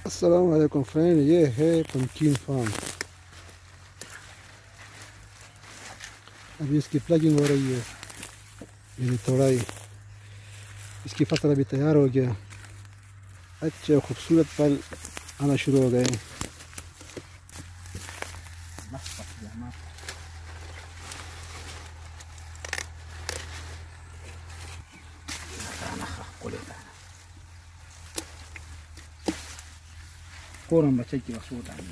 Assalamu alaikum friend, ये है pumpkin farm। अभी इसकी प्लगिंग हो रही है, यानी तोड़ाई। इसकी फसल अभी तैयार हो गया, अच्छे खूबसूरत फल आना शुरू हो गए। Koran bachaki wasuda ni.